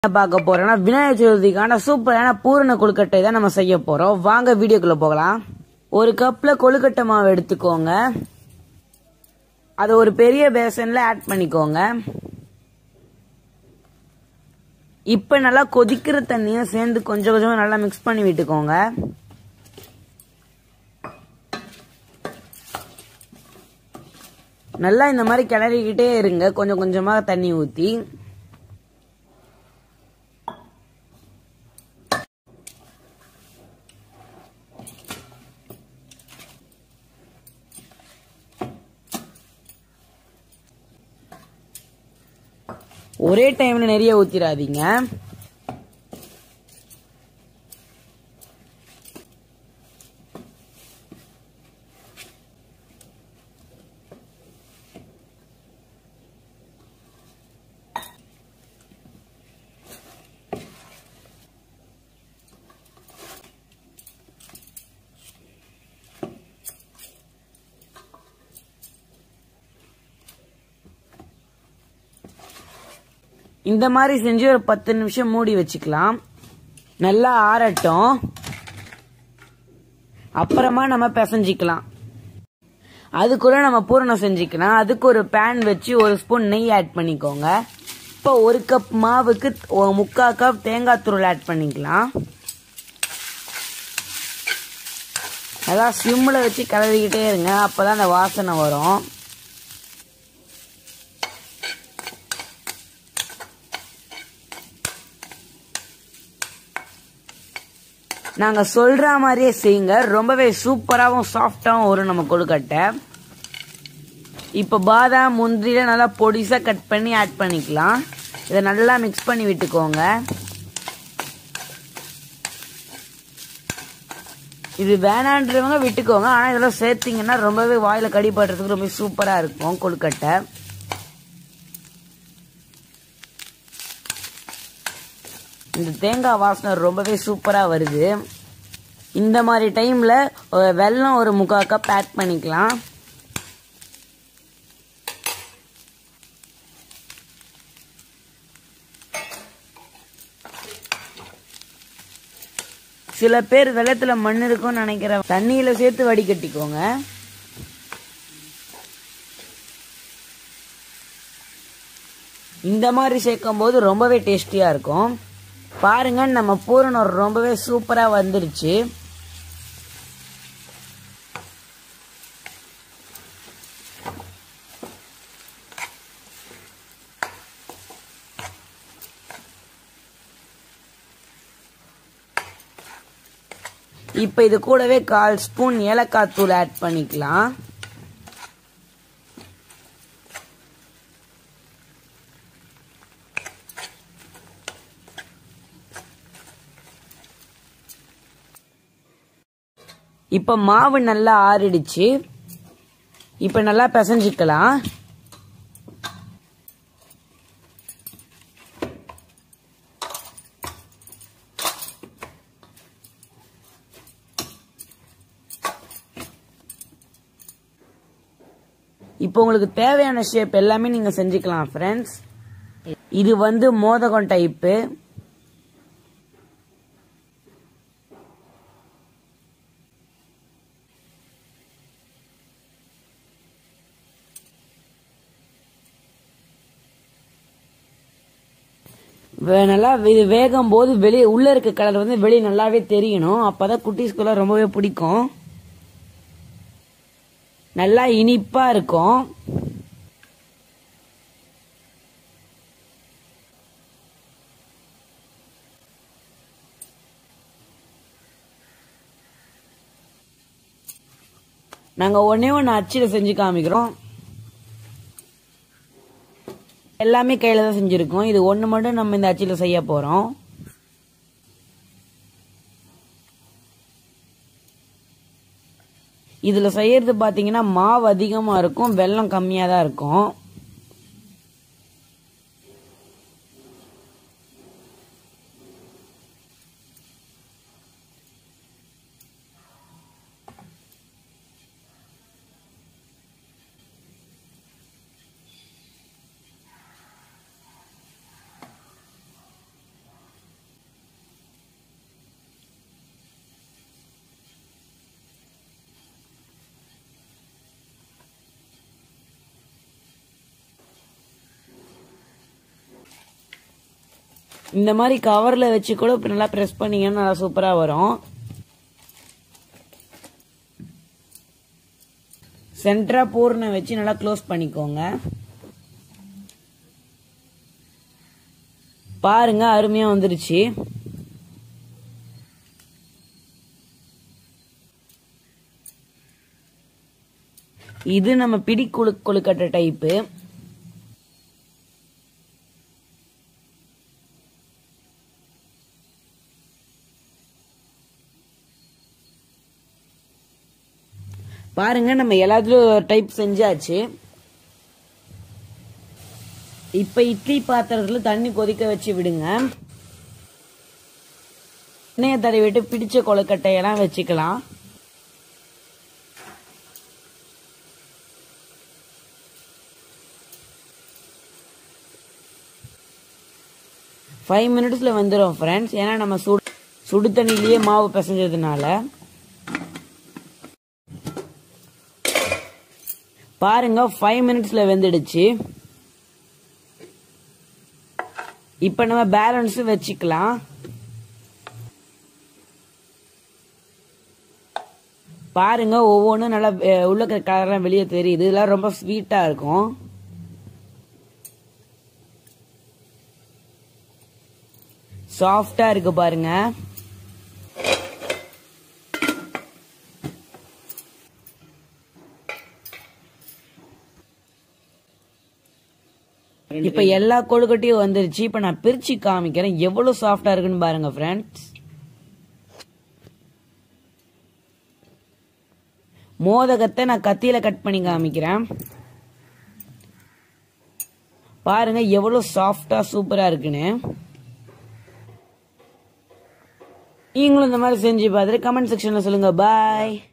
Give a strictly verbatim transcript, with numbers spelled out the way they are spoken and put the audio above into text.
பார்க்க போறோம்னா விநாயகர் சதுர்த்திக்கான சூப்பரான பூரண கொழுக்கட்டை தான் நம்ம செய்ய போறோம். வாங்க வீடியோக்குள்ள போகலாம். ஒரு கப்ல கொழுக்கட்டை மாவு எடுத்துக்கோங்க. அதை ஒரு பெரிய பேசன்ல ஆட் பண்ணிக்கோங்க. இப்ப நல்லா கொதிக்கிற தண்ணியும் சேர்ந்து கொஞ்சம் கொஞ்சம் நல்லா மிக்ஸ் பண்ணி விட்டுக்கோங்க. நல்லா இந்த மாதிரி கிளறிக்கிட்டே இருங்க, கொஞ்சம் கொஞ்சமா தண்ணி ஊத்தி. ஒரே டைம்ல நிறைய ஊத்திராதீங்க. இந்த மாதிரி செஞ்சு ஒரு பத்து நிமிஷம் மூடி வச்சுக்கலாம். நல்லா ஆறட்டும், அப்புறமா நம்ம பிசைஞ்சிக்கலாம். அதுக்குள்ள நம்ம பூரணம் செஞ்சுக்கலாம். அதுக்கு ஒரு பேன் வச்சு ஒரு ஸ்பூன் நெய் ஆட் பண்ணிக்கோங்க. இப்போ ஒரு கப் மாவுக்கு முக்கால் கப் தேங்காய் துருள் ஆட் பண்ணிக்கலாம். நல்லா சிம்மில் வச்சு கலரிக்கிட்டே இருங்க, அப்பதான் அந்த வாசனை வரும். நாங்க சொல்ற மாதிரியே செய்யுங்க, ரொம்பவே சூப்பராகவும் சாஃப்டாகவும் வரும் நம்ம கொழுக்கட்டை. இப்ப பாதாம் முந்திரியில நல்லா பொடிசா கட் பண்ணி ஆட் பண்ணிக்கலாம். இதை நல்லா மிக்ஸ் பண்ணி விட்டுக்கோங்க. இது வேணான்றவங்க விட்டுக்கோங்க, ஆனா இதெல்லாம் சேர்த்தீங்கன்னா ரொம்பவே வாயில கடிபடுறதுக்கு ரொம்ப சூப்பரா இருக்கும் கொழுக்கட்டை. இந்த தேங்காய் வாசனை ரொம்பவே சூப்பரா வருது. இந்த மாதிரி டைம்ல வெல்லம் ஒரு முக்கால் கப் ஆட் பண்ணிக்கலாம். சில பேர் வெள்ளத்துல மண் இருக்கும்னு நினைக்கிற தண்ணியில சேர்த்து வடிகட்டிக்கோங்க. இந்த மாதிரி சேர்க்கும் போது ரொம்பவே டேஸ்டியா இருக்கும். பாருங்க, நம்ம பூரணம் ரொம்பவே சூப்பரா வந்துருச்சு. இப்ப இது கூடவே கால் ஸ்பூன் ஏலக்காய் தூள் ஆட் பண்ணிக்கலாம். இப்ப மாவு நல்லா ஆறிடுச்சு. இப்ப நல்லா பிசைஞ்சிக்கலாம். இப்போ உங்களுக்கு தேவையான ஷேப் எல்லாமே நீங்க செஞ்சுக்கலாம் ஃப்ரெண்ட்ஸ். இது வந்து மோதகம் டைப்பு. நல்லா இது வேகும் போது வெளியே உள்ள இருக்க கலர் வந்து வெளியே நல்லாவே தெரியணும். அப்பதான் குட்டீஸ்குள்ள ரொம்பவே பிடிக்கும். நல்லா இனிப்பா இருக்கும். நாங்க ஒன்னே ஒன்னு அச்சில செஞ்சு காமிக்கிறோம். எல்லாமே கையில தான் செஞ்சிருக்கோம். இது ஒண்ணு மட்டும் நம்ம இந்த அச்சில செய்ய போறோம். இதுல செய்யறது பாத்தீங்கன்னா மாவு அதிகமா இருக்கும், வெல்லம் கம்மியா தான் இருக்கும். இந்த மாதிரி கவர்ல வச்சு கூட நல்லா பிரஸ் பண்ணீங்கன்னா நல்லா சூப்பரா வரும். சென்டரா பூர்ண வச்சு நல்லா க்ளோஸ் பண்ணிக்கோங்க. பாருங்க அருமையா வந்துருச்சு. இது நம்ம பிடி கொழு கொழுக்கட்டை டைப்பு. பாருங்க நம்ம எல்லாத்துலயும் டைப் செஞ்சாச்சு. இப்ப இட்லி பாத்திரத்துல தண்ணி கொதிக்க வச்சு விடுங்க. எண்ணெயை தடவிட்டு பிடிச்ச கொழுக்கட்டையெல்லாம் வச்சுக்கலாம். ஃபைவ் மினிட்ஸ்ல வந்துடும் ஃப்ரெண்ட்ஸ். ஏன்னா நம்ம சுடு சுடு தண்ணிலேயே மாவு பிசைஞ்சதுனால. பாருங்க ஃபைவ் மினிட்ஸ்ல வெந்துடுச்சு. இப்ப நம்ம பேலன்ஸ் வச்சுக்கலாம். பாருங்க ஒவ்வொன்றும் நல்லா உள்ள கலர்லாம் வெளியே தெரியுது. இதெல்லாம் ரொம்ப ஸ்வீட்டா இருக்கும். சாஃப்டா இருக்கு பாருங்க. இப்ப எல்லா கொழுக்கட்டையும் வந்துருச்சு. இப்ப நான் பிரிச்சு காமிக்கிறேன் எவ்வளவு சாஃப்டா இருக்குன்னு பாருங்க ஃப்ரெண்ட்ஸ். மோதகத்தை நான் கத்தியில கட் பண்ணி காமிக்கிறேன். பாருங்க எவ்வளவு சாஃப்டா சூப்பரா இருக்குன்னு. நீங்களும் இந்த மாதிரி செஞ்சு பார்த்துட்டு கமெண்ட் செக்ஷன்ல சொல்லுங்க. பாய்.